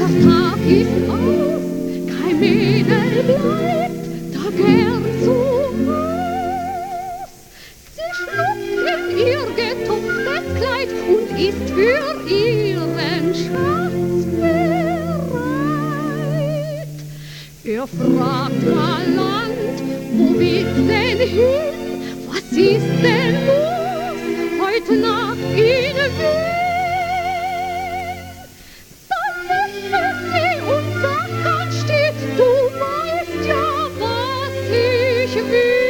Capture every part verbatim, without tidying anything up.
Tag ist aus, kein Mädel bleibt da gern zu Haus. Sie schlüpft in ihr getupftes Kleid und ist für ihren Schatz bereit. Er fragt galant, wo willst denn hin? Was ist denn los heute Nacht in Wien? Dann lächelt sie und sagt ganz still, du weißt ja, was ich will.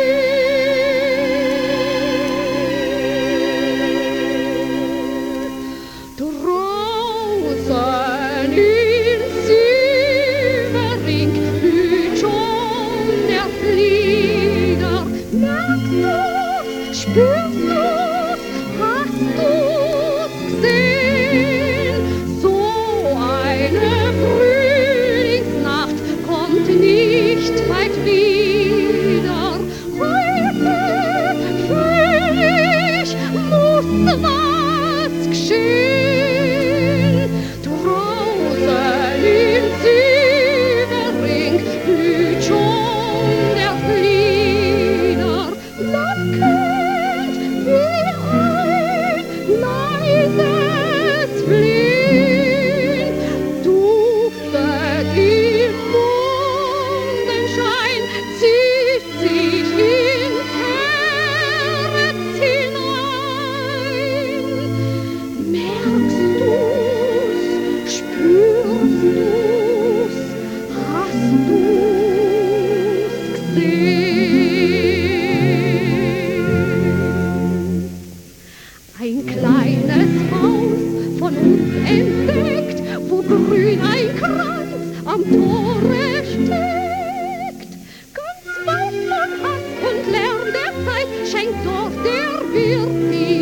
Draußen in Sievering blüht schon der Flieder. Merkst du's, spürst du's, hast du's gesehen? So eine Frühlingsnacht kommt nicht weit wieder. Heute fühl ich, muss was geschehen. Draußen in Sievering blüht schon der Flieder. Lockend wie ein leises Flehen, duftet im Mondenschein, zieht sich ins Herz hinein. Merkst du's, spürst du's, hast du's gesehen? Ein kleines Haus von uns entdeckt, wo grün ein Kranz am Tore steckt. Ganz weit von Ast und Lärm der Zeit schenkt dort der Wirt die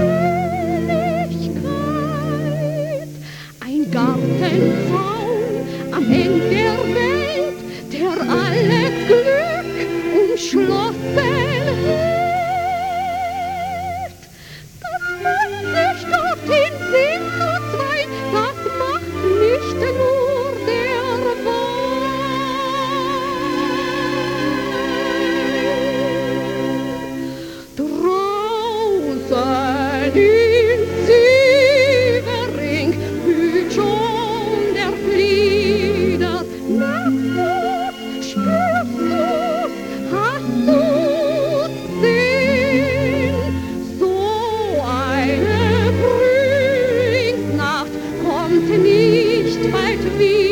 Seligkeit. Ein Gartenzaun am Ende der Welt, der alles Glück umschlossen hält. Dass man sich dorthin sehnt zu zweit, das macht nicht nur der Wald. Draußen in Sievering blüht schon der Flieder. Merkst du's, spürst du's, hast du's gesehen? So eine Frühlingsnacht kommt nicht bald wieder.